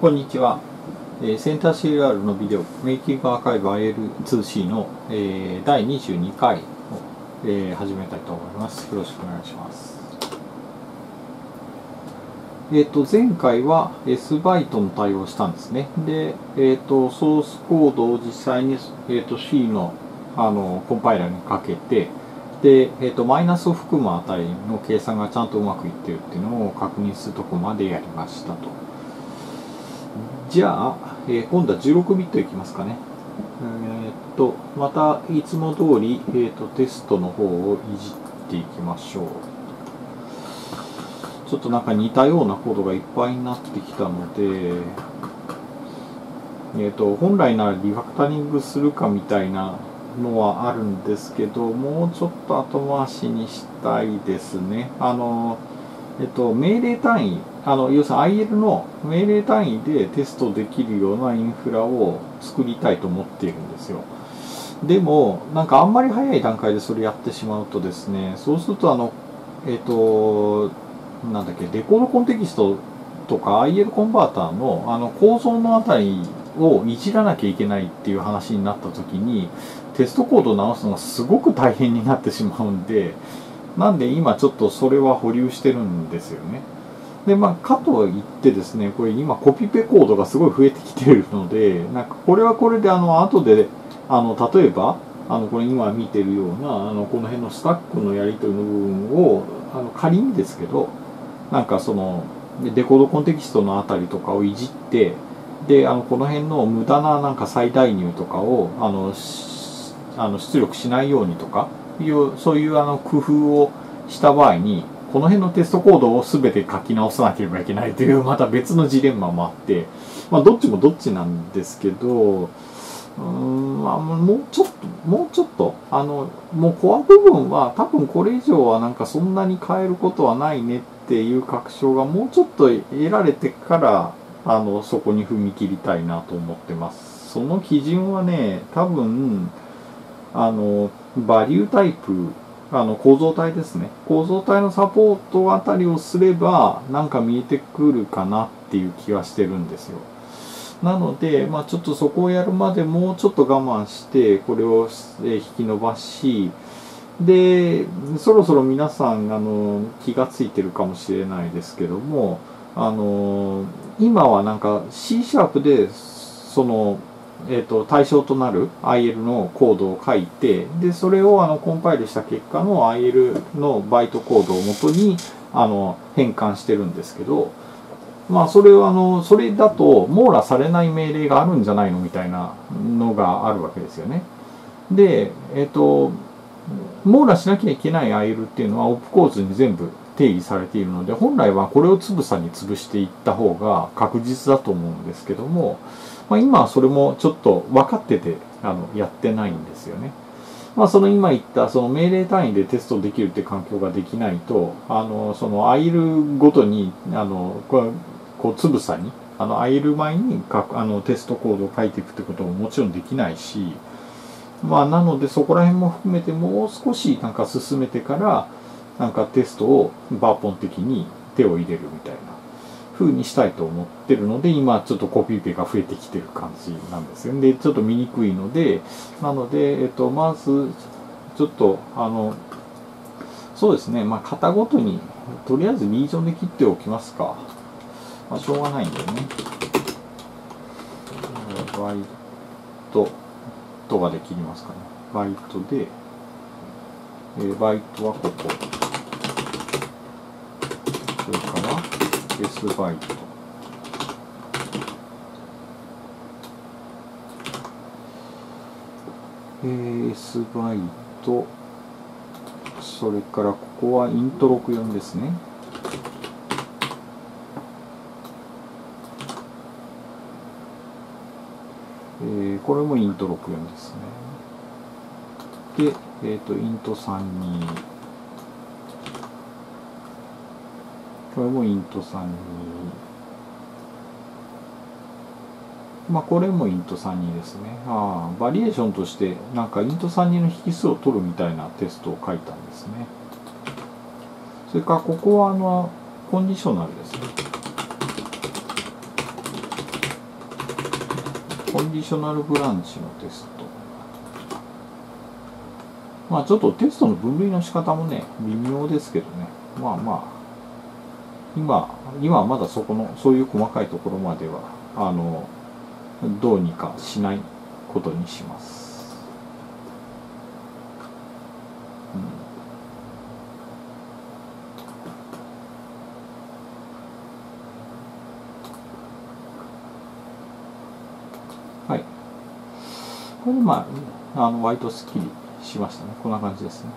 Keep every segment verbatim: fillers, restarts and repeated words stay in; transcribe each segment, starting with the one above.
こんにちは。えーセンター シーエルアール のビデオメイキングアーカイブ アイエルツーシー の、えーだいにじゅうにかいを、えー始めたいと思います。よろしくお願いします。えっ、と前回は S バイトの対応をしたんですね。で、えっ、とソースコードを実際に、えー、と C のあのコンパイラーにかけて、で、えー、とマイナスを含むあたりの計算がちゃんとうまくいっているっていうのを確認するところまでやりましたと。じゃあ、えー今度はじゅうろくビットいきますかね。えーっと、またいつも通り、えーっとテストの方をいじっていきましょう。ちょっとなんか似たようなコードがいっぱいになってきたので、えーっと本来ならリファクタリングするかみたいなのはあるんですけど、もうちょっと後回しにしたいですね。あのえっと、命令単位、あの要するに アイエル の命令単位でテストできるようなインフラを作りたいと思っているんですよ。でも、なんかあんまり早い段階でそれやってしまうとですね、そうすると、あの、えっと、なんだっけ、デコードコンテキストとか アイエル コンバーターのあの構造のあたりをいじらなきゃいけないっていう話になった時に、テストコードを直すのがすごく大変になってしまうんで、なんで今ちょっとそれは保留してるんですよね。で、まあ、かといってですね、これ今コピペコードがすごい増えてきているので、なんかこれはこれであの後で、あの、例えば、あの、これ今見てるような、あの、この辺のスタックのやり取りの部分を、あの、仮にですけど、なんかその、デコードコンテキストのあたりとかをいじって、で、あの、この辺の無駄ななんか再代入とかを、あの、あの出力しないようにとか、いうそういうあの工夫をした場合に、この辺のテストコードを全て書き直さなければいけないというまた別のジレンマもあって、まあ、どっちもどっちなんですけど、うーん、まあ、もうちょっともうちょっとあのもうコア部分は多分これ以上はなんかそんなに変えることはないねっていう確証がもうちょっと得られてからあのそこに踏み切りたいなと思ってます。その基準はね、多分あのバリュータイプ、あの構造体ですね、構造体のサポートあたりをすればなんか見えてくるかなっていう気はしてるんですよ。なので、まあ、ちょっとそこをやるまでもうちょっと我慢してこれを引き伸ばし、でそろそろ皆さんあの気がついてるかもしれないですけども、あの今はなんか C シャープでそのえー、と対象となる アイエル のコードを書いて、でそれをあのコンパイルした結果の アイエル のバイトコードをもとにあの変換してるんですけど、まあそれはあのそれだと網羅されない命令があるんじゃないのみたいなのがあるわけですよね。で、えっ、ー、と網羅しなきゃいけない アイエル っていうのはオプコーズに全部定義されているので、本来はこれをつぶさに潰していった方が確実だと思うんですけども、まあ、今はそれもちょっと分かっててあのやってないんですよね。まあ、その今言ったその命令単位でテストできるって環境ができないと、あのその アイエル ごとにあのこうこうつぶさにあの アイエル 前にあのテストコードを書いていくってことももちろんできないし、まあ、なのでそこら辺も含めてもう少しなんか進めてからなんかテストを抜本的に手を入れるみたいな風にしたいと思ってるので、今ちょっとコピペが増えてきてる感じなんですよね。でちょっと見にくいので、なので、えっと、まずちょっとあのそうですね、まあ型ごとにとりあえずリージョンで切っておきますか。まあ、しょうがないんだよね。バイトとかで切りますかね。バイトで、えー、バイトはここ、それから S バイト、えー、S バイト、それからここはイントろくじゅうよんですね。えー、これもイントろくじゅうよんですね。で、えっと、イントさんじゅうに、これもイントさんじゅうに、まあこれもイントさんじゅうにですね。ああ、バリエーションとしてなんかイントさんじゅうにの引数を取るみたいなテストを書いたんですね。それからここはあのコンディショナルですね。 コンディショナルブランチのテスト。まあちょっとテストの分類の仕方もね、微妙ですけどね。まあまあ、今、今はまだそこの、そういう細かいところまでは、あの、どうにかしないことにします。うん、はい。これでまあ、あの、割とスッキリしましたね。こんな感じですね。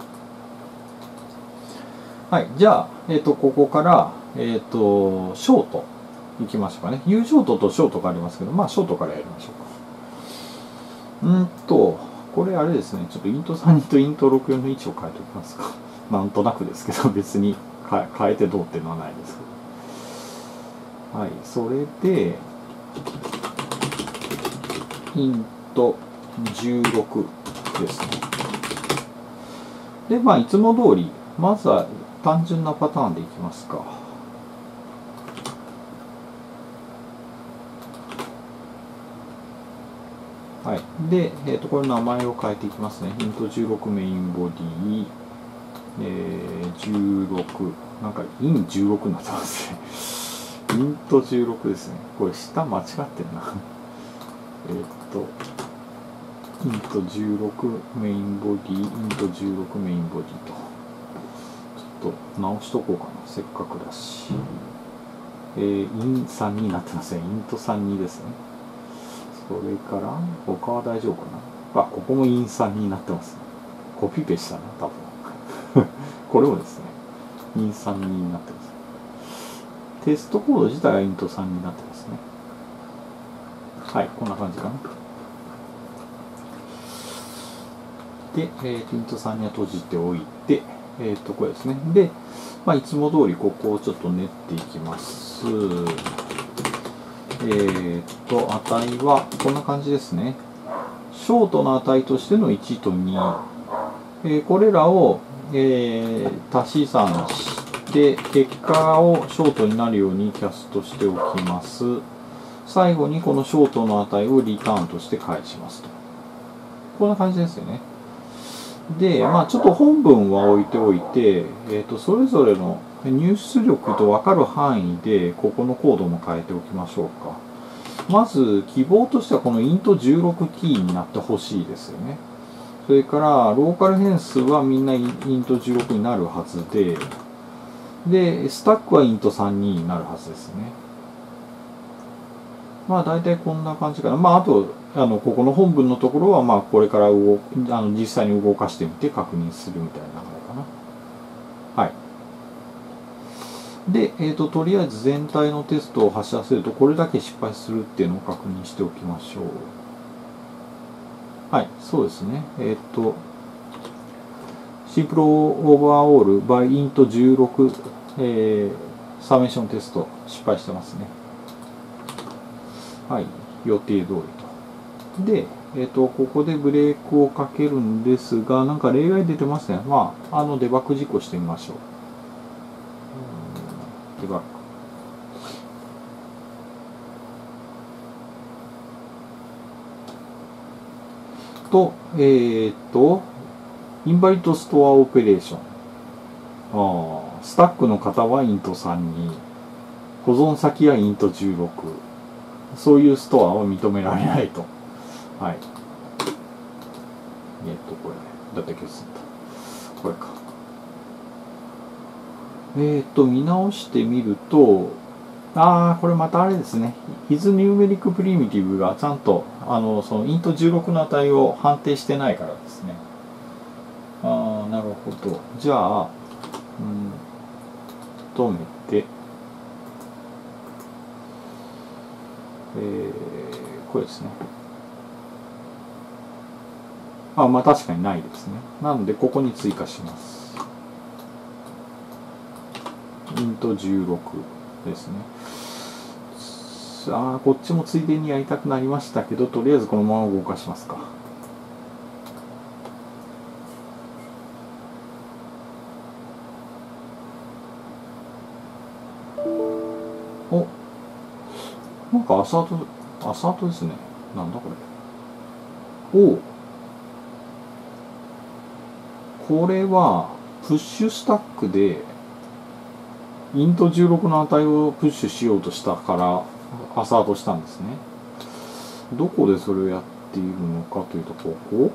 はい。じゃあ、えっと、ここから、えっと、ショートいきましょうかね。U ショートとショートがありますけど、まあ、ショートからやりましょうか。うんと、これあれですね。ちょっとイントさんにとイントろくよんの位置を変えておきますか。なんとなくですけど、別に変えてどうっていうのはないですけど。はい。それで、イントじゅうろくですね。で、まあ、いつも通り、まずは単純なパターンでいきますか。はい。で、えっと、これ名前を変えていきますね。イントじゅうろくメインボディ、えー、じゅうろく、なんかインじゅうろくになってますね。イントじゅうろくですね。これ下間違ってるな。えっと、イントじゅうろくメインボディ、イントじゅうろくメインボディと。ちょっと直しとこうかな。せっかくだし。えー、インさんになってますね。イントさんにですね。それから、他は大丈夫かな。あ、ここもインさんになってますね。コピペしたな、多分。これもですね、インさんになってます。テストコード自体はイントさんになってますね。はい、こんな感じかな。で、えー、イントさんには閉じておいて、えっ、ー、と、これですね。で、まあ、いつも通りここをちょっと練っていきます。えっと、値はこんな感じですね。ショートの値としてのいちとに、えー、これらを、えー、足し算して結果をショートになるようにキャストしておきます。最後にこのショートの値をリターンとして返しますと。こんな感じですよね。で、まあちょっと本文は置いておいて、えー、とそれぞれの入出力と分かる範囲でここのコードも変えておきましょうか。まず希望としてはこのイントじゅうろくキーになってほしいですよね。それからローカル変数はみんなイントじゅうろくになるはずで、でスタックはイントさんじゅうにになるはずですね。まあ大体こんな感じかな。まああとあのここの本文のところはまあこれから動あの実際に動かしてみて確認するみたいな流れかな。はい。で、えーと、とりあえず全体のテストを走らせるとこれだけ失敗するっていうのを確認しておきましょう。はい、そうですね。えっ、ー、と、シンプルオーバーオール by イントじゅうろく、えー、サメーションテスト失敗してますね。はい、予定通りと。で、えっ、ー、と、ここでブレークをかけるんですが、なんか例外出てますね。まあ、あの、デバッグ事項してみましょう。デバッグ。と、えっ、ー、と、インバリッドストアオペレーション。ああ、スタックの型はイントさんに、保存先はイントじゅうろく。そういうストアは認められないと。はい。えっ、と、これ、どうやって消すんだ。これか。えっ、と、見直してみると、ああ、これまたあれですね。is numeric primitive がちゃんと、あの、そのイントじゅうろくの値を判定してないからですね。ああ、なるほど。じゃあ、うん、止めて、えー、これですね。あ、まあ確かにないですね。なので、ここに追加します。イントじゅうろくですね。ああ、こっちもついでにやりたくなりましたけど、とりあえずこのまま動かしますか。お、なんかアサート、アサートですね。 なんだこれ。おお。これは、プッシュスタックで、イントじゅうろくの値をプッシュしようとしたから、アサートしたんですね。どこでそれをやっているのかというと、ここ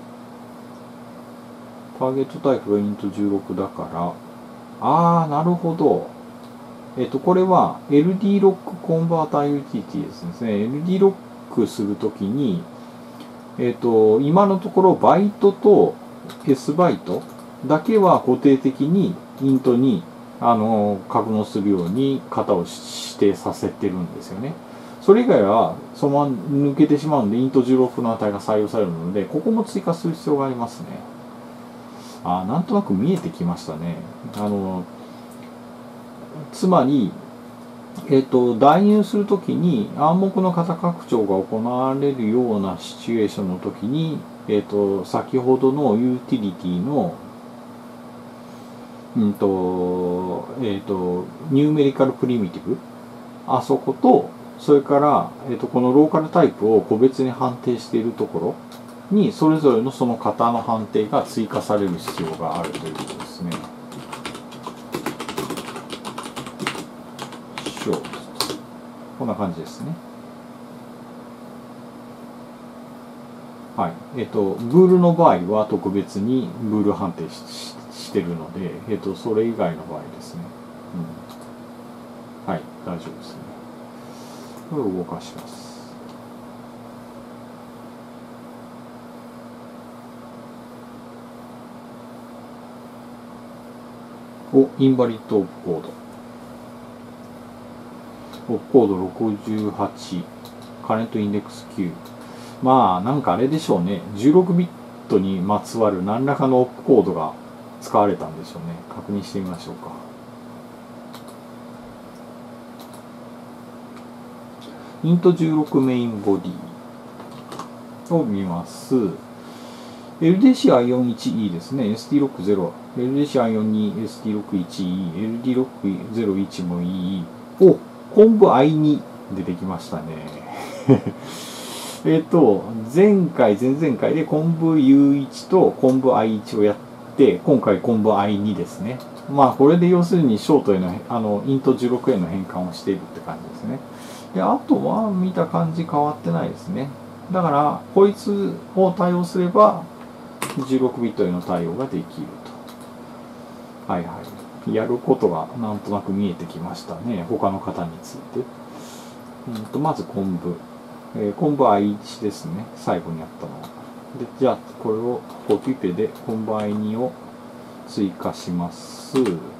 ターゲットタイプがイントじゅうろくだから、あー、なるほど。えっと、これは エルディー ロックコンバーターユーティリティですね。エルディー ロックするときに、えっと、今のところバイトと S バイトだけは固定的にイントにあの格納するように型を指定させてるんですよね。それ以外はそのまま抜けてしまうので、イントじゅうろくの値が採用されるので、ここも追加する必要がありますね。あ、なんとなく見えてきましたね。あの、つまり、えっと、代入するときに暗黙の型拡張が行われるようなシチュエーションのときに、えっと、先ほどのユーティリティの、うんと、えっと、ニューメリカルプリミティブ、あそこと、それから、えっと、このローカルタイプを個別に判定しているところに、それぞれのその型の判定が追加される必要があるということですね。こんな感じですね。はい。えっと、ブールの場合は特別にブール判定 し, してるので、えっと、それ以外の場合ですね。うん、はい、大丈夫ですね。これを動かします。お、インバリッドオフコード。オフコードろくじゅうはち、カレントインデックスきゅう。まあ、なんかあれでしょうね。じゅうろくビットにまつわる何らかのオフコードが使われたんでしょうね。確認してみましょうか。イントじゅうろくメインボディを見ます。エルディーシーアイよんじゅういちイー ですね。エスティーろくじゅう、エルディーシーアイよんじゅうに、エスティーろくじゅういちイー、エルディーろくぜろいち もいい。お、コンブ アイツー 出てきましたね。えっと、前回、前々回でコンブ ユーワン とコンブ アイワン をやって、今回コンブ アイツー ですね。まあ、これで要するにショートへの、あの、イントじゅうろくへの変換をしているって感じですね。で、あとは見た感じ変わってないですね。だから、こいつを対応すれば、じゅうろくビットへの対応ができると。はいはい。やることがなんとなく見えてきましたね。他の方について。うんと、まずコンブ。えー、コンブ アイワン ですね。最後にやったのは。で、じゃあ、これをコピペでコンブ アイツー を追加します。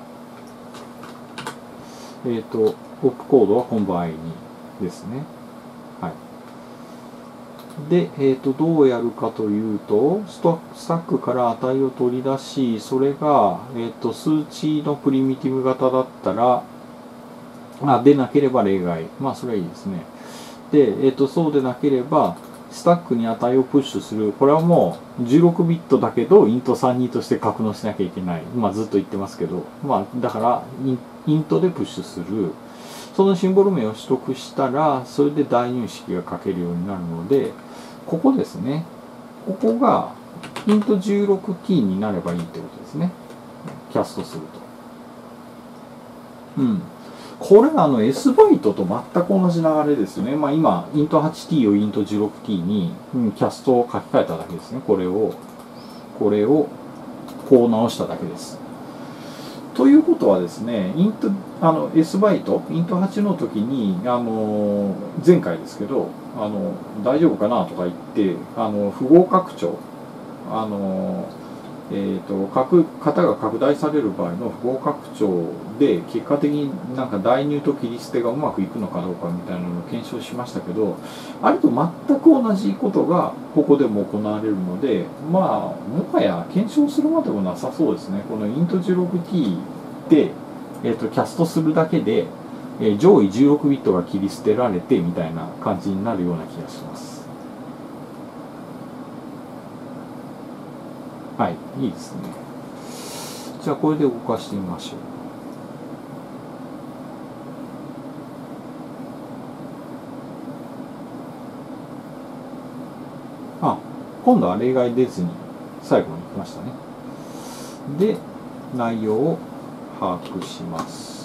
えっと、オプコードはコンブ アイツー ですね。はい。で、えっと、どうやるかというと、ストスタックから値を取り出し、それが、えっと、数値のプリミティブ型だったら、あ、でなければ例外。まあ、それはいいですね。で、えっと、そうでなければ、スタックに値をプッシュする。これはもうじゅうろくビットだけど、イントさんじゅうにとして格納しなきゃいけない。まあ、ずっと言ってますけど、まあ、だから、イントでプッシュする。そのシンボル名を取得したら、それで代入式が書けるようになるので、ここですね。ここが、イントじゅうろくキーになればいいってことですね。キャストすると。うん。これあの S バイトと全く同じ流れですよね。まあ今、イント はちティー をイント じゅうろくティー に、うん、キャストを書き換えただけですね。これを、これを、こう直しただけです。ということはですね、イント、あの、S バイト、イントはちの時に、あの、前回ですけど、あの、大丈夫かなとか言って、あの、符号拡張、あの、えーと、型が拡大される場合の符号拡張で結果的になんか代入と切り捨てがうまくいくのかどうかみたいなのを検証しましたけど、あれと全く同じことがここでも行われるので、まあもはや検証するまでもなさそうですね。このイント じゅうろくティー で、えーと、キャストするだけで、えー、上位じゅうろくビットが切り捨てられてみたいな感じになるような気がします。はい、いいですね。じゃあこれで動かしてみましょう。 今度は例外出ずに最後に来ましたね。で、内容を把握します。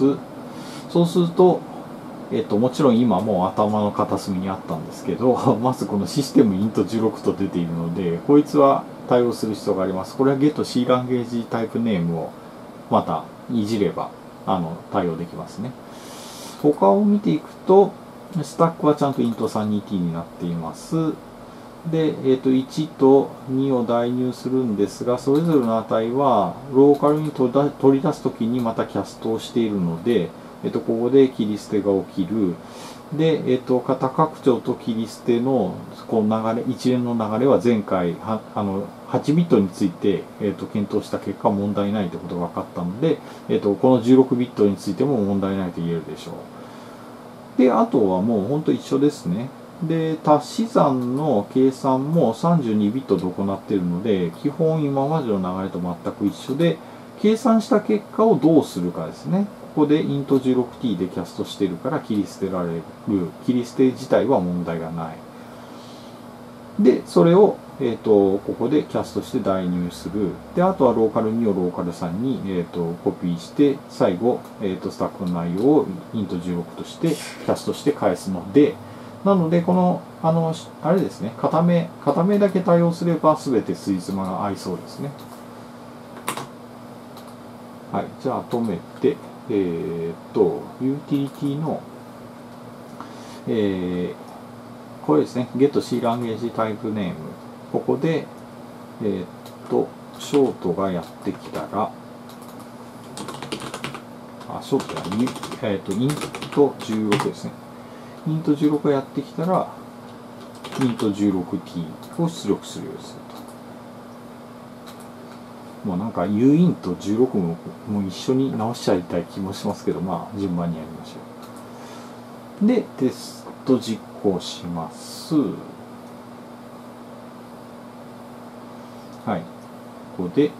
そうすると、えっと、もちろん今もう頭の片隅にあったんですけど、まずこのシステム イントじゅうろく と出ているので、こいつは対応する必要があります。これは ゲットシーランゲージタイプネームをまたいじればあの対応できますね。他を見ていくと、スタックはちゃんと イントさんじゅうにティー になっています。で、えっと、いちとにを代入するんですが、それぞれの値はローカルに取り出すときにまたキャストをしているので、えっと、ここで切り捨てが起きる。で、えっと、型拡張と切り捨てのこの流れ、一連の流れは前回はあのはちビットについて、えっと、検討した結果問題ないということが分かったので、えっと、このじゅうろくビットについても問題ないと言えるでしょう。で、あとはもう本当一緒ですね。で、足し算の計算もさんじゅうにビットで行っているので、基本今までの流れと全く一緒で、計算した結果をどうするかですね。ここで イントじゅうろくティー でキャストしているから切り捨てられる。切り捨て自体は問題がない。で、それを、えーと、ここでキャストして代入する。で、あとはローカルにをローカルさんに、えーと、コピーして、最後、えーと、スタックの内容を イントじゅうろく としてキャストして返すので、なので、この、あの、あれですね、片目、片目だけ対応すれば全てついつまが合いそうですね。はい、じゃあ止めて、えー、っと、ユーティリティの、えー、これですね、ゲットシーランゲージタイプネーム。ここで、えー、っと、ショートがやってきたら、あ、ショートじゃない、えー、っと、イントじゅうろくですね。イントじゅうろくがやってきたら、イントじゅうろくティー を出力するようにすると。もうなんか ユーイントじゅうろくももう一緒に直しちゃいたい気もしますけど、まあ順番にやりましょう。で、テスト実行します。はい。ここで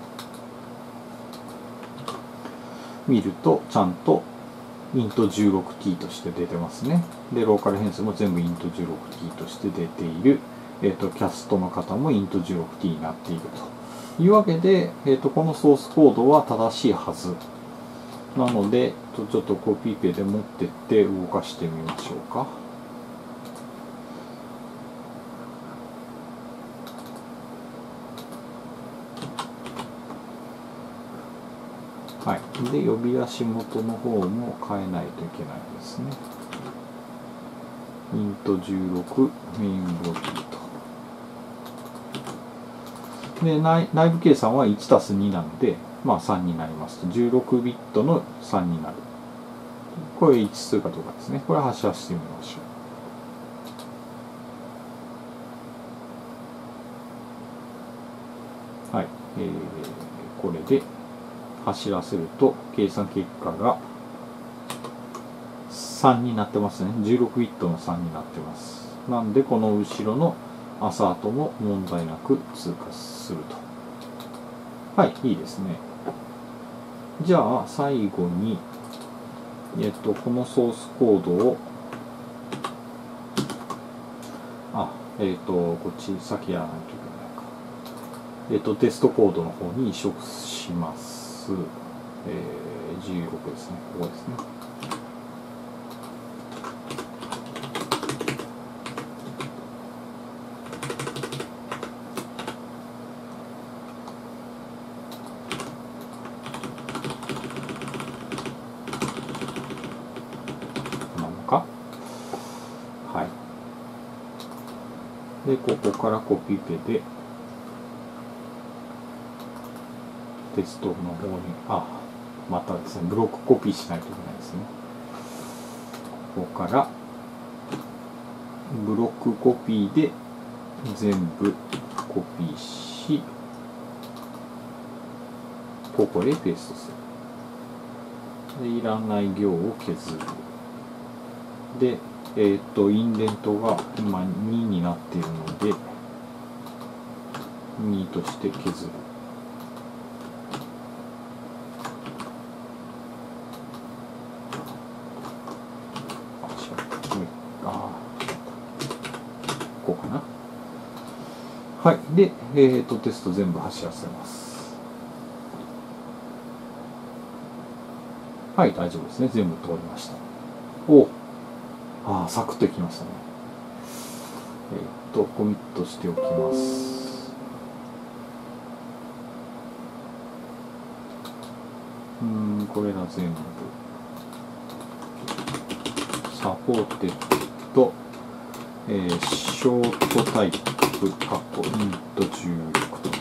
見るとちゃんとイントじゅうろくティー として出てますね。で、ローカル変数も全部イントじゅうろくティー として出ている。えっと、キャストの方もイントじゅうろくティー になっているというわけで、えっと、このソースコードは正しいはず。なので、ちょっとコピペで持ってって動かしてみましょうか。はい。で、呼び足元の方も変えないといけないですね。イントじゅうろくメインボディと。で、内内部計算はいちたすになので、まあさんになりますと、じゅうろくビットのさんになる。これ一致するかどうかですね。これ発射してみましょう。はい。えー、これで走らせると、計算結果がさんになってますね。じゅうろくビットのさんになってます。なんで、この後ろのアサートも問題なく通過すると。はい、いいですね。じゃあ、最後に、えっと、このソースコードを、あ、えっと、こっち先やらないといけないか。えっと、テストコードの方に移植します。えー、じゅうろくですね。ここですね。で、ここからコピペでテストの方に、あ、またですね、ブロックコピーしないといけないですね。ここからブロックコピーで全部コピーし、ここへペーストする。で、いらない行を削る。で、えっと、インデントが今にになっているので、にとして削る。あ、こうかな。 はい。で、えっと、テスト全部走らせます。はい、大丈夫ですね。全部通りました。おああ、サクッといきましたね。えっと、コミットしておきます。うん、これら全部。サポーテッド、えー、ショートタイプ、カッコ、イントじゅうろくと。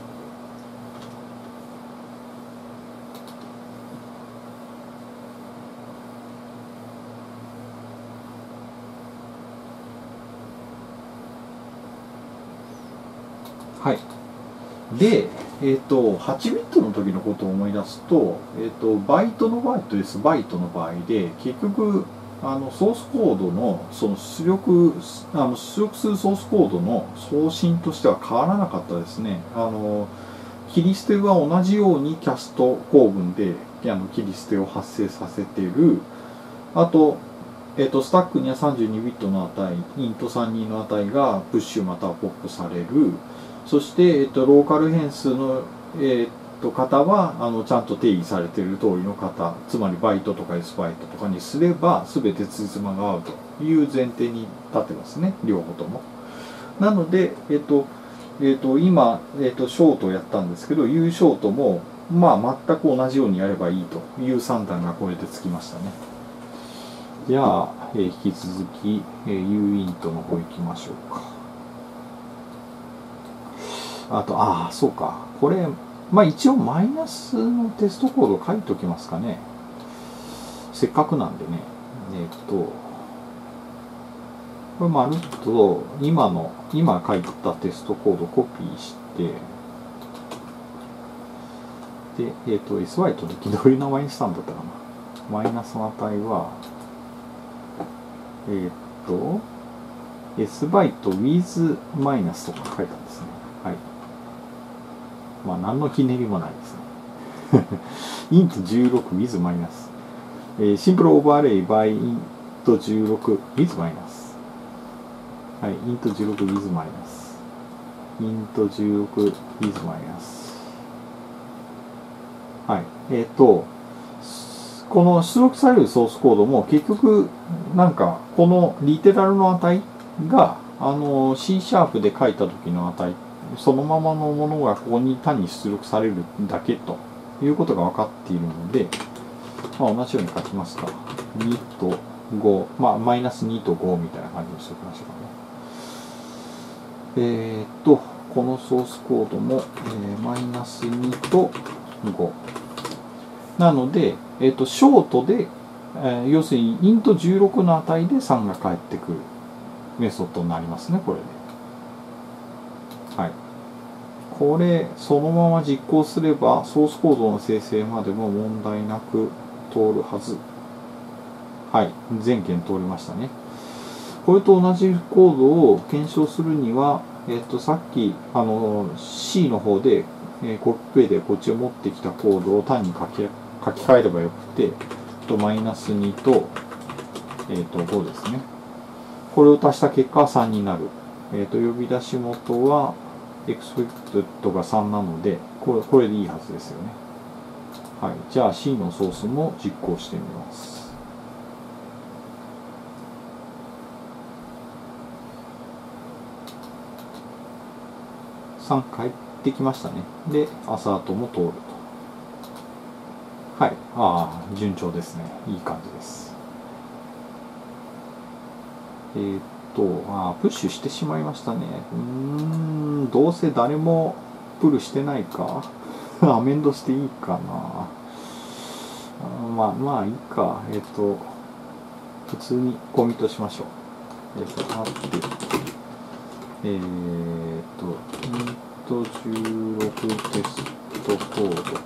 はい。で、えっと、はちビットの時のことを思い出すと、えっと、バイトの場合と S バイトの場合で、結局、あのソースコードのその出力あの出力するソースコードの送信としては変わらなかったですね。あの切り捨ては同じようにキャスト構文であの切り捨てを発生させている。あと、えっと、スタックにはさんじゅうにビットの値、イントさんじゅうにの値がプッシュまたはポップされる。そして、えっと、ローカル変数の、えっと、型はあのちゃんと定義されている通りの型、つまりバイトとか S バイトとかにすれば全て辻褄が合うという前提に立ってますね、両方とも。なので、えっとえっと、今、えっと、ショートをやったんですけど U ショートも、まあ、全く同じようにやればいいという算段がこれでつきましたね。じゃあ、えー、引き続き、えー、U イントの方行きましょうか。あと、ああ、そうか。これ、まあ一応マイナスのテストコード書いておきますかね。せっかくなんでね。えっと、これまるっと今の、今書いたテストコードをコピーして、で、えっと、エスワイ と時どういう名前にしたんだったかな。マイナスの値は、えっと、S バイト with マイナスとか書いたんですね。はい。まあ何のひねりもないですね。イントじゅうろく with マイナス。えー、シンプルオーバーレイ by イントじゅうろく with マイナス。はい、イントじゅうろく with マイナス。イントじゅうろく with マイナス。はい。えっ、ー、と、この出力されるソースコードも結局、なんか、このリテラルの値が、あの、C シャープで書いた時の値、そのままのものがここに単に出力されるだけということが分かっているので、まあ、同じように書きますか。にとご、まあ、マイナスにとごみたいな感じにしておきましょうかね。えー、っと、このソースコードも、えー、マイナスにとご。なので、えー、っと、ショートで、えー、要するにイントじゅうろくの値でさんが返ってくるメソッドになりますね、これで。はい。これ、そのまま実行すれば、ソースコードの生成までも問題なく通るはず。はい。全件通りましたね。これと同じコードを検証するには、えっと、さっき、あの、C の方で、えー、コピペでこっちを持ってきたコードを単に書き、書き換えればよくて、とマイナスにと、えっと、ごですね。これを足した結果はさんになる。えっと、呼び出し元は、エクスペクテッドがさんなので、これ、これでいいはずですよね。はい。じゃあ C のソースも実行してみます。さん返ってきましたね。で、アサートも通ると。はい。ああ、順調ですね。いい感じです。えー、っと、あプッシュしてしまいましたね。うーん、どうせ誰もプルしてないか。アメンドしていいかな。あまあ、まあいいか。えー、っと、普通にコミットしましょう。えー、っと、あって、えー、っと、イントじゅうろくテストコード。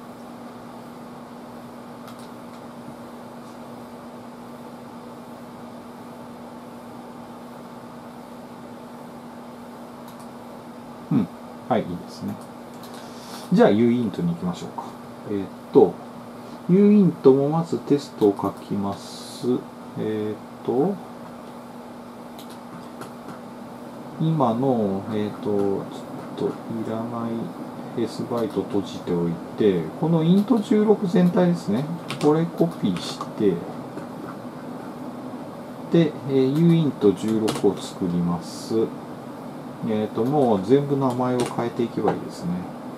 うん。はい、いいですね。じゃあ U イントに行きましょうか。えー、っと、U イントもまずテストを書きます。えー、っと、 今の、えっと、ちょっといらない S バイト閉じておいて、この イントじゅうろく 全体ですね。これコピーして、で、えー、ユーイントじゅうろくを作ります。えっと、もう全部名前を変えていけばいいですね。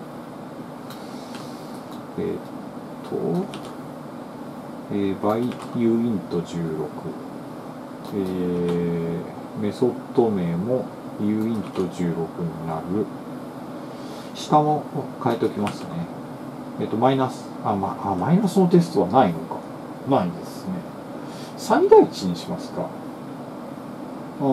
えっと、えー、by ユーイントじゅうろく。えー、メソッド名も ユーイントじゅうろくになる。下も変えておきますね。えっと、マイナス、あ、まあ、マイナスのテストはないのか。ないですね。最大値にしますか。うん、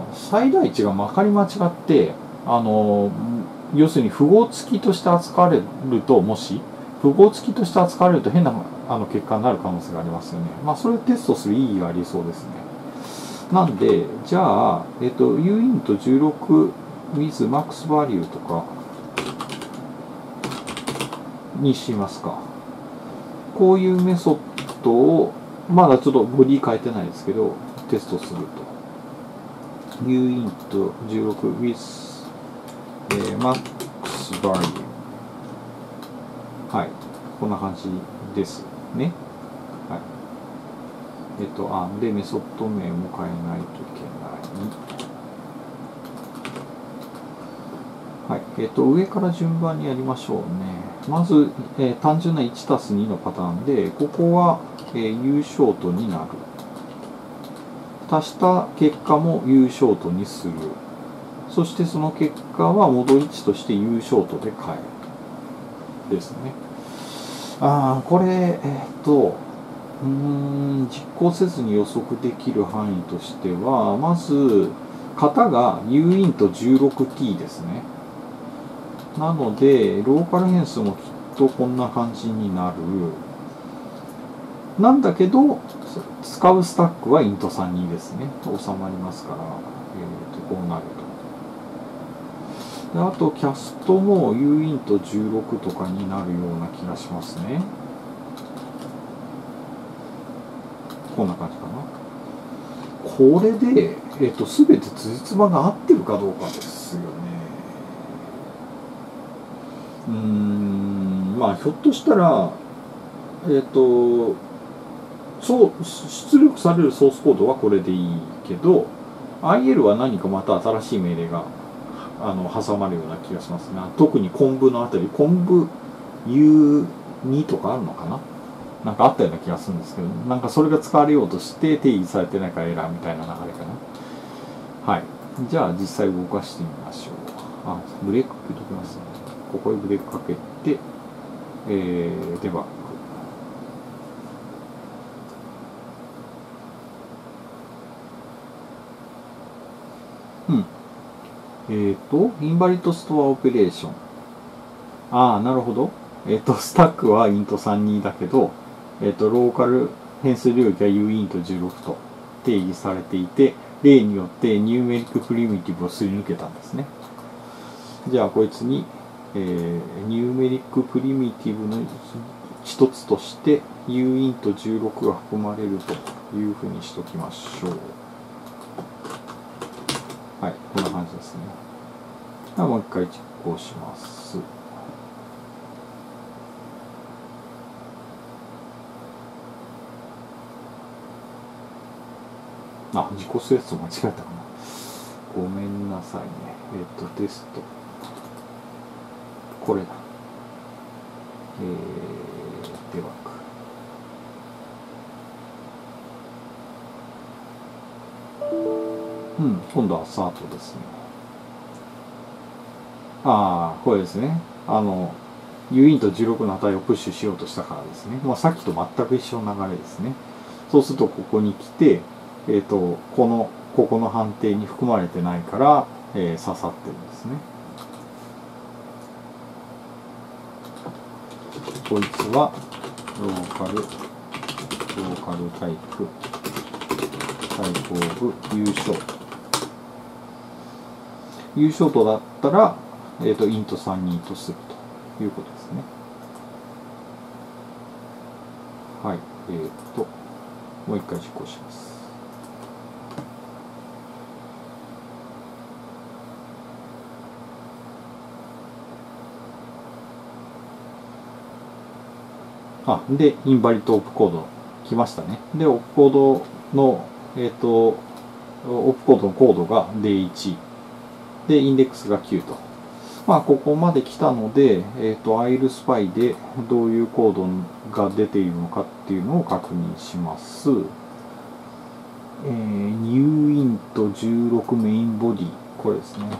最大値がまかり間違って、あの、要するに符号付きとして扱われると、もし、符号付きとして扱われると変なあの結果になる可能性がありますよね。まあ、それをテストする意義がありそうですね。なんで、じゃあ、えっと、ユーイントじゅうろく with max value とかにしますか。こういうメソッドを、まだちょっとボディ変えてないですけど、テストすると。ユーイントじゅうろく with、えー、max value。はい。こんな感じですね。はい。えっと、あ、で、メソッド名も変えないといけない。はい。えっと、上から順番にやりましょうね。まず、えー、単純ないちたすにのパターンで、ここは、えー、U ショートになる。足した結果も U ショートにする。そしてその結果は戻り値として U ショートで変える。ですね。ああ、これ、えっと、うーん、実行せずに予測できる範囲としては、まず、型が ユーイントじゅうろくティー ですね。なので、ローカル変数もきっとこんな感じになる。なんだけど、使うスタックはイントさんじゅうにですね。収まりますから、えー、とこうなると。であと、キャストも ユーイントじゅうろくとかになるような気がしますね。こんな感じかな。これで、えっと、すべて辻褄が合ってるかどうかですよね。うーん、まあ、ひょっとしたら、えっと、そう出力されるソースコードはこれでいいけど、アイエル は何かまた新しい命令があの挟まるような気がしますね。特に昆布のあたり、昆布 ユーツー とかあるのかな、なんかあったような気がするんですけど、なんかそれが使われようとして定義されてないからエラーみたいな流れかな。はい。じゃあ実際動かしてみましょう。あ、ブレーキかけときますね。ここにブレーキかけて、えー、デバッグ。うん。えっ、ー、と、インバリッドストアオペレーション。ああ、なるほど。えっ、ー、と、スタックはイントさんじゅうにだけど、えっ、ー、と、ローカル変数領域は ユーイントじゅうろくと定義されていて、例によってニューメリックプリミティブをすり抜けたんですね。じゃあ、こいつに、えー、ニューメリックプリミティブの一つとして ユーイントじゅうろくが含まれるというふうにしときましょう。はい、こんな感じですね。ではもう一回実行します。あ、実行するやつと間違えたかな。ごめんなさいね。えっ、ー、と、テスト。これだ。えー、デバッグ。うん、今度はサートですね。ああ、これですね。あの、ユーイントじゅうろくの値をプッシュしようとしたからですね。まあ、さっきと全く一緒の流れですね。そうすると、ここに来て、えっ、ー、と、この、ここの判定に含まれてないから、えー、刺さってるんですね。こいつは、ローカル、ローカルタイプ、タイプオブ U ショート。U ショートだったら、えっ、ー、と、イントさんじゅうにとするということですね。はい。えっ、ー、と、もう一回実行します。 あ、で、インバリッドオープコード来ましたね。で、オープコードの、えっと、オープコードのコードが ディーワン で、インデックスがきゅうと。まあ、ここまで来たので、えっと、アイルスパイでどういうコードが出ているのかっていうのを確認します。えー、ニューイントじゅうろくメインボディ。これですね。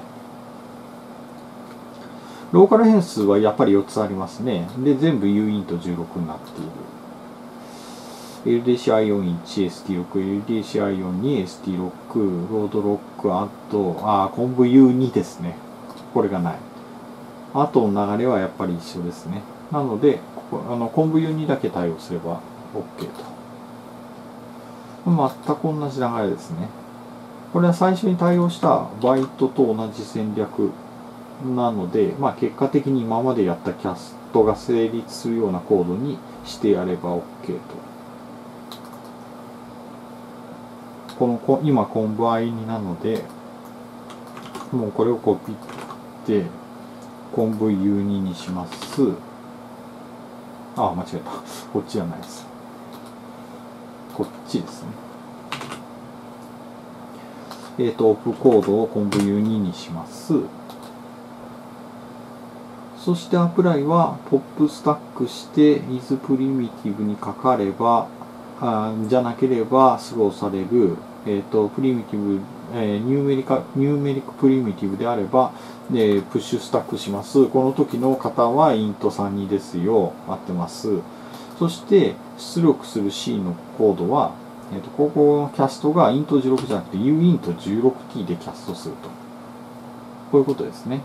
ローカル変数はやっぱりよっつありますね。で、全部 ユーイントじゅうろくになっている。エルディーシーアイよんじゅういち、エスティーろく、エルディーシーアイよんじゅうに、エスティーろく、ロードロック、あと、あ、コンブ ユーツー ですね。これがない。あとの流れはやっぱり一緒ですね。なので、ここあのコンブ ユーツー だけ対応すれば OK と。全く同じ流れですね。これは最初に対応したバイトと同じ戦略なので、まあ、結果的に今までやったキャストが成立するようなコードにしてやれば OK と。この今コンブ アイになので、もうこれをコピってコンブ ユーツー にします。ああ、間違えた。こっちじゃないです。こっちですね。えっと、オープコードをコンブ ユーツー にします。そしてアプライはポップスタックして is primitive にかかれば、あじゃなければスローされる、えっと、プリミティブ、えー、ニューメリカ、ニューメリックプリミティブであれば、でプッシュスタックします。この時の型は イントさんじゅうに ですよ。合ってます。そして出力する C のコードは、えっと、ここのキャストが イントじゅうろく じゃなくて ユーイントじゅうろくティー でキャストすると。こういうことですね。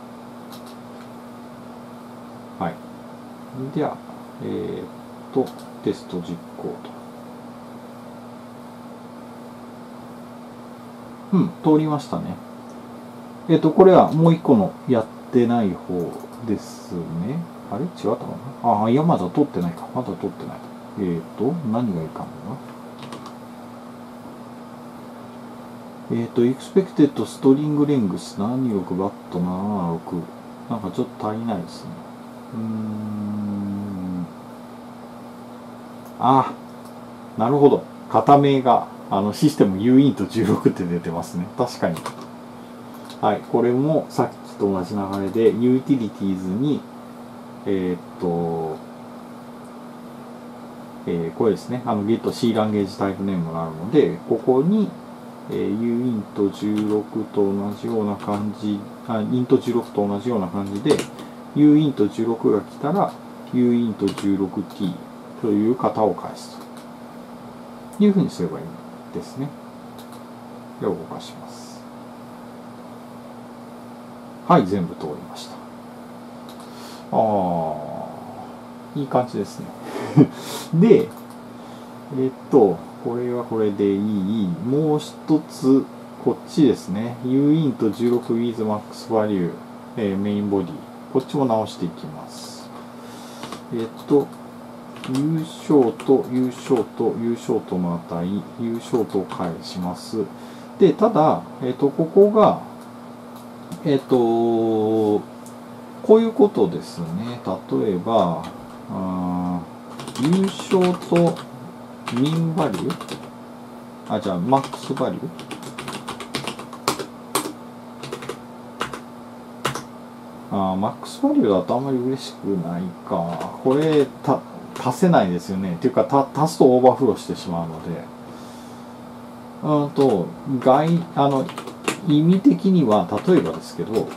はい。では、えー、っと、テスト実行と。うん、通りましたね。えっと、これはもう一個のやってない方ですね。あれ違ったかなああ、いや、まだ通ってないか。まだ通ってない。えっと、何がいかんのえっと、expected string length ななにろくバットなななろく。なんかちょっと足りないですね。うーん。あ、なるほど。型名が、あの、システム ユーイントじゅうろく って出てますね。確かに。はい。これもさっきと同じ流れで、ユーティリティーズに、えー、っと、えー、これですね。あの、Git C ランゲージタイプネームがあるので、ここに、えー、ユーイントじゅうろく と同じような感じ、あ、イントじゅうろくと同じような感じで、ユーイントじゅうろく が来たら、ユーイントじゅうろくティー という型を返すというふうにすればいいですね。では動かします。はい、全部通りました。ああ、いい感じですね。で、えっと、これはこれでいい。もう一つ、こっちですね。ユーイントじゅうろく with max value、えー、メインボディ。こっちも直していきます。えっと、U ショート、U ショート、U ショートの値、U ショートを返します。で、ただ、えっと、ここが、えっと、こういうことですね。例えば、U ショートミンバリューあ、じゃあ、マックスバリューあマックスバリューだとあんまり嬉しくないか。これ、た、足せないですよね。っていうか、た足すとオーバーフローしてしまうので。うんと、外、あの、意味的には、例えばですけど、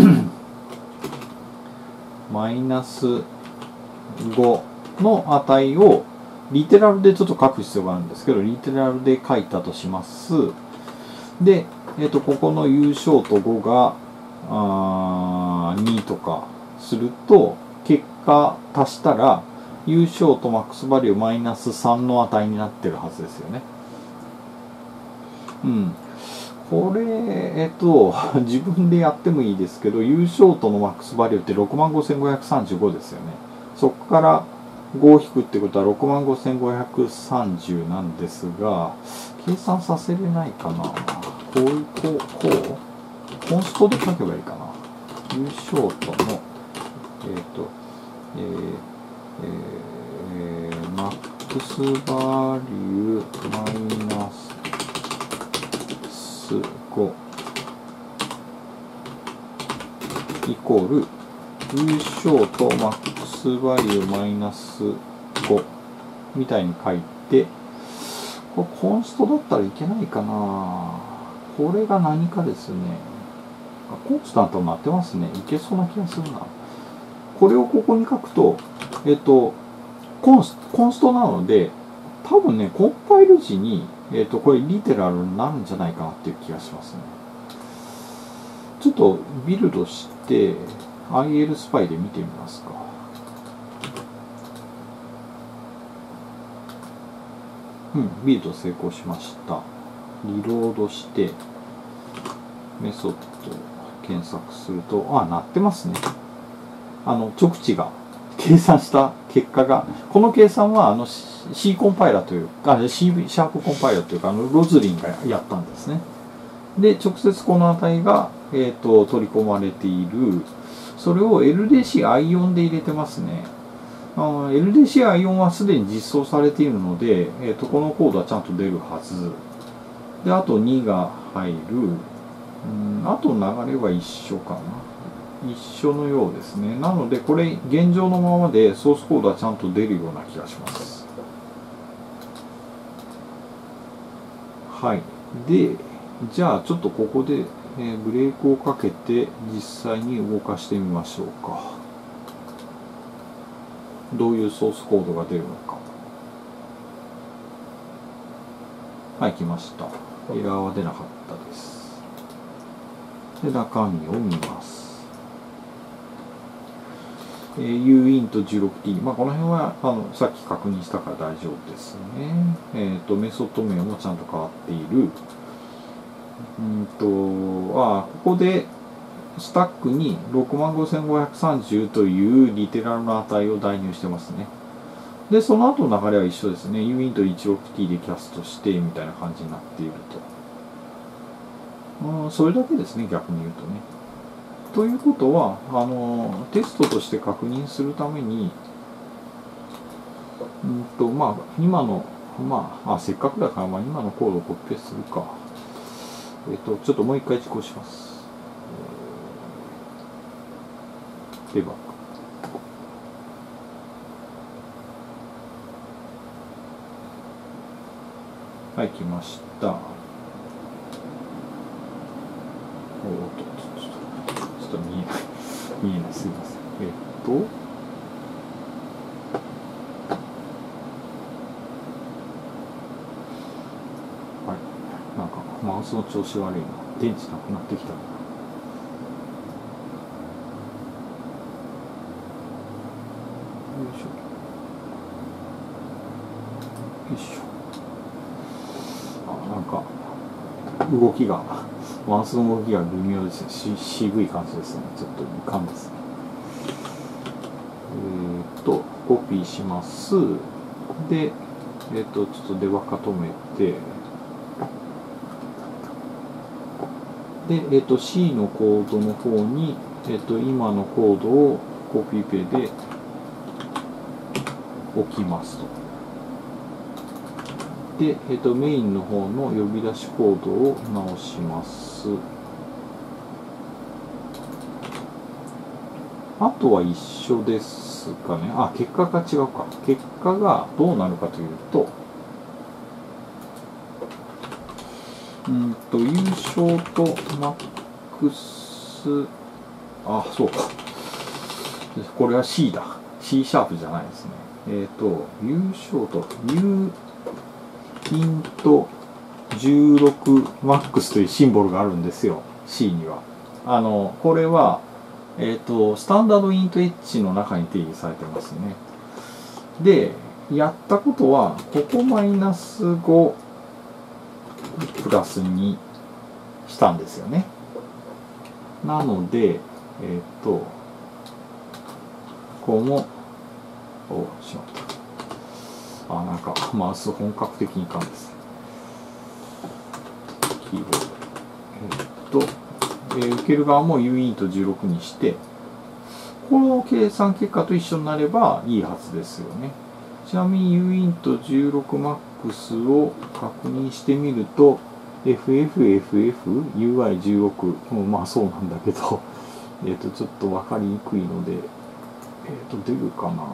マイナスごの値を、リテラルでちょっと書く必要があるんですけど、リテラルで書いたとします。で、えっと、ここの U ショートごがあにとかすると、結果足したら、U ショートマックスバリューマイナスさんの値になってるはずですよね。うん。これ、えっと、自分でやってもいいですけど、U ショートのマックスバリューって ろくまんごせんごひゃくさんじゅうご ですよね。そこからごを引くってことは ろくまんごせんごひゃくさんじゅう なんですが、計算させれないかな。こういう、こう、こうコンストで書けばいいかな。U ショートの、えっと、えー、え x バリューマイナスごイコール u 小とマックスバリューマイナスごみたいに書いて、これコンストだったらいけないかな。これが何かですね。コンスタントになってますね。いけそうな気がするな。これをここに書くと、えっと、コンス、コンストなので、多分ね、コンパイル時に、えっと、これリテラルになるんじゃないかなっていう気がしますね。ちょっとビルドして、アイエル スパイで見てみますか。うん、ビルド成功しました。リロードして、メソッド検索すると、あ、なってますね。あの、直値が、計算した結果が、この計算は、あの、C コンパイラというか、C シャープコンパイラというか、あの、ロズリンがやったんですね。で、直接この値が、えっと、取り込まれている。それを エルディーシーアイオン で入れてますね。エルディーシーアイオン はすでに実装されているので、えー、とこのコードはちゃんと出るはず。で、あとにが入る。うん、あとの流れは一緒かな。一緒のようですね。なので、これ、現状のままでソースコードはちゃんと出るような気がします。はい。で、じゃあ、ちょっとここで、えー、ブレークをかけて、実際に動かしてみましょうか。どういうソースコードが出るのか。はい、来ました。エラーは出なかったです。で、中身を見ます。えー、ユーイントじゅうろくティー。まあ、この辺はあのさっき確認したから大丈夫ですね。えっと、メソッド名もちゃんと変わっている。うんと、あ、ここでスタックに ろくまんごせんごひゃくさんじゅう というリテラルの値を代入してますね。で、その後の流れは一緒ですね。ユーイントじゅうろくティー でキャストしてみたいな感じになっていると。うん、それだけですね、逆に言うとね。ということは、あの、テストとして確認するために、うんと、まあ、今の、まあ、あ、せっかくだから、まあ、今のコードをコピペするか。えっと、ちょっともう一回実行します。デバッグ。はい、来ました。おっと、ちょっと見えない。見えない、すいません。えっと、はい。なんか、マウスの調子悪いな。電池なくなってきたな。よいしょ。よいしょ。あ、なんか、動きが、マウスの動きが微妙ですね。し渋い感じですね。ちょっといかんですね。えっと、コピーします。で、えっと、ちょっとデバッグ止めて、で、えっと、C のコードの方に、えっと、今のコードをコピペで置きますと。で、えっと、メインの方の呼び出しコードを直します。あとは一緒ですかね。あ、結果が違うか。結果がどうなるかというと、うんと、優勝とマックス、あ、そうか。これは C だ。C シャープじゃないですね。えっと、優勝と、U イントじゅうろくマックスというシンボルがあるんですよ。C には。あの、これは、えっと、スタンダードイント H の中に定義されてますね。で、やったことは、ここマイナスごプラスにしたんですよね。なので、えっと、ここも、お、しまった。あ、なんか、マウス本格的にいかんです。キーボード。えっと、えー、受ける側も ユーイントじゅうろくにして、この計算結果と一緒になればいいはずですよね。 ちなみに ユーイントじゅうろくマックス を確認してみると エフエフエフエフユーアイじゅうろく もまあそうなんだけどえっとちょっと分かりにくいので、えっと出るかな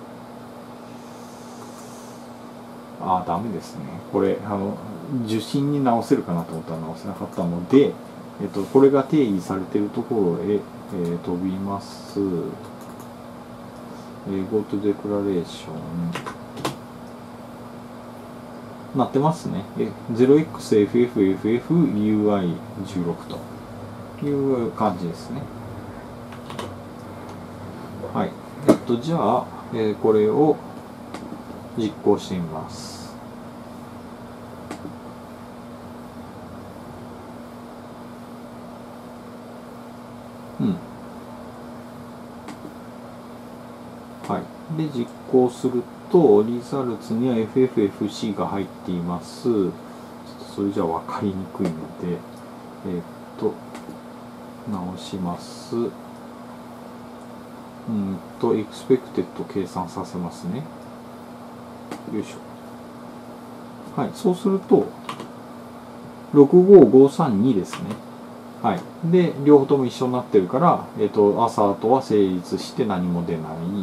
あ。ダメですね。これあの受信に直せるかなと思ったら直せなかったので、えっとこれが定義されているところへ、えー、飛びます。えー、Go to Declaration なってますね。ゼロエックスエフエフエフエフユーアイじゅうろく という感じですね。はい。えっと、じゃあ、えー、これを実行してみます。うん。はい。で、実行すると、リザルツには エフエフエフシー が入っています。ちょっとそれじゃ分かりにくいので、えー、っと、直します。うんと、expected 計算させますね。よいしょ。はい。そうすると、ろくごごさんにですね。はい。で、両方とも一緒になってるから、えっと、アサートは成立して何も出ない。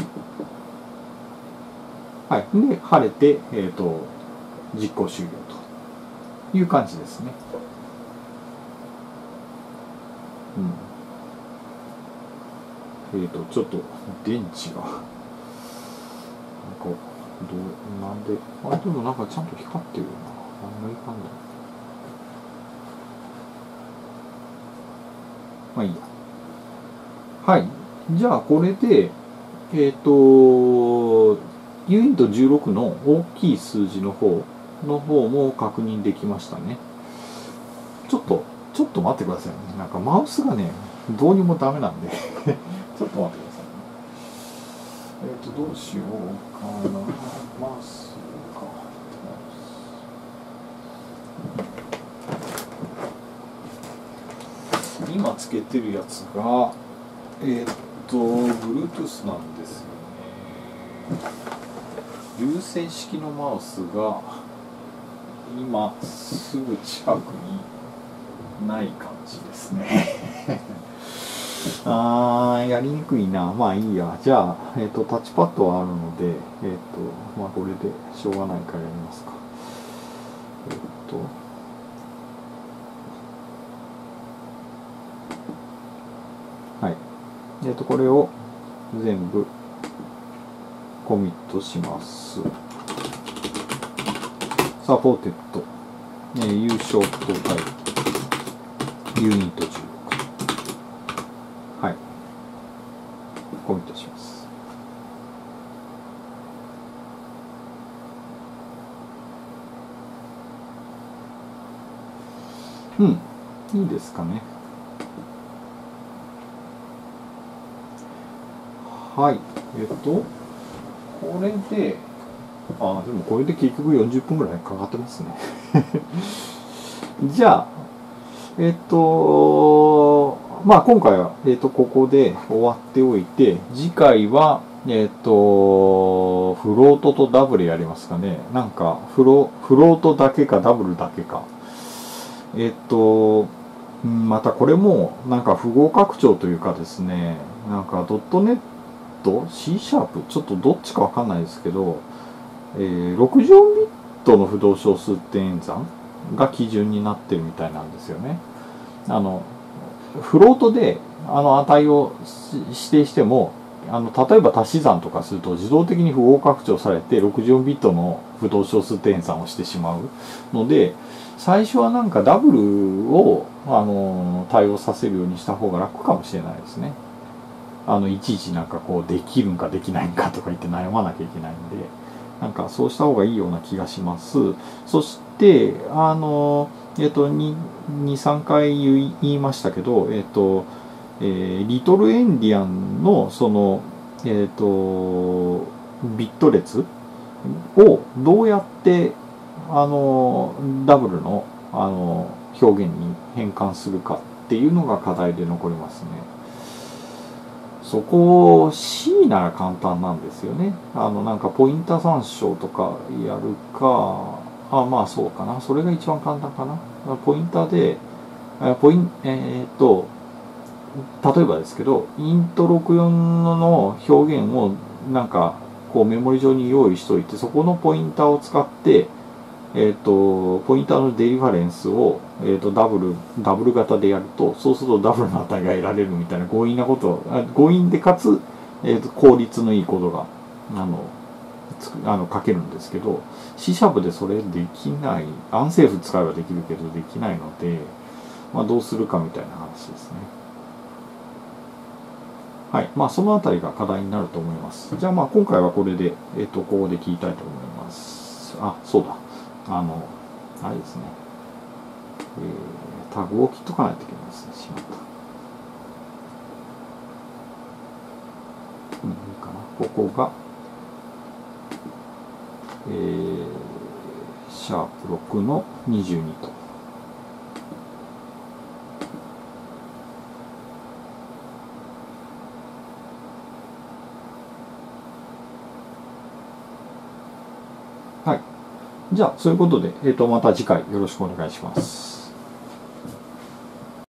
はい。で、晴れて、えっと、実行終了という感じですね。うん。えっと、ちょっと、電池が、なんか、どう、なんで、あれでもなんかちゃんと光ってるよな。何がいかんだろう。まあいいや。はい。じゃあ、これで、えっと、ユーイントじゅうろくの大きい数字の方の方も確認できましたね。ちょっと、ちょっと待ってくださいね。なんかマウスがね、どうにもダメなんでちょっと待ってくださいね。えっと、どうしようかな。マウスか。今つけてるやつが、えっと、Bluetooth なんですよね。有線式のマウスが今すぐ近くにない感じですねあーやりにくいな。まあいいや。じゃあ、えっとタッチパッドはあるので、えっとまあこれでしょうがないからやりますか。えっとはいえっとこれを全部コミットします。サポーテッド、えー、優勝とタイプ、ユーイントじゅうろく。はい。コミットします。うん。いいですかね。はい。えっと、これで、あ、でもこれで結局よんじゅっぷんぐらいかかってますね。じゃあ、えっと、まあ今回は、えっと、ここで終わっておいて、次回は、えっと、フロートとダブルやりますかね。なんか、フロ、フロートだけかダブルだけか。えっと、またこれも、なんか符号拡張というかですね、なんかドットネット、C シャープ、ちょっとどっちかわかんないですけど、えー、ろくじゅうよんビットの不動小数点演算が基準になってるみたいなんですよね。あの、フロートであの値を指定しても、あの例えば足し算とかすると自動的に符号拡張されてろくじゅうよんビットの不動小数点演算をしてしまうので、最初はなんかダブルをあの対応させるようにした方が楽かもしれないですね。あのいちいちなんかこうできるんかできないんかとか言って悩まなきゃいけないんで、なんかそうした方がいいような気がします。そしてあのえっとに、さんかい言いましたけど、えっとえー、リトルエンディアンのそのえっとビット列をどうやってあのダブルのあの表現に変換するかっていうのが課題で残りますね。 そこ C なら簡単なんですよね。あのなんかポインタ参照とかやるか、あまあそうかな、それが一番簡単かな。ポインタでポインえー、っと例えばですけど、イントろくよんの表現をなんかこうメモリ上に用意しておいて、そこのポインターを使ってえー、とポインターのデリファレンスを、えー、とダブルダブル型でやると、そうするとダブルの値が得られるみたいな強引なことあ強引でかつ、えー、と効率のいいコードがあのあの書けるんですけど、 C シャープでそれできない。アンセーフ使えばできるけどできないので、まあ、どうするかみたいな話ですね。はい、まあそのあたりが課題になると思います。じゃあまあ今回はこれで、えー、とここで切りたいと思います。あ、そうだ、あのあれですね、えー、タグを切っとかないといけないですね。しまった。うん、いいかな。ここが、えー、シャープろくのにじゅうにと。はい。じゃあ、そういうことで、えっと、また次回よろしくお願いします。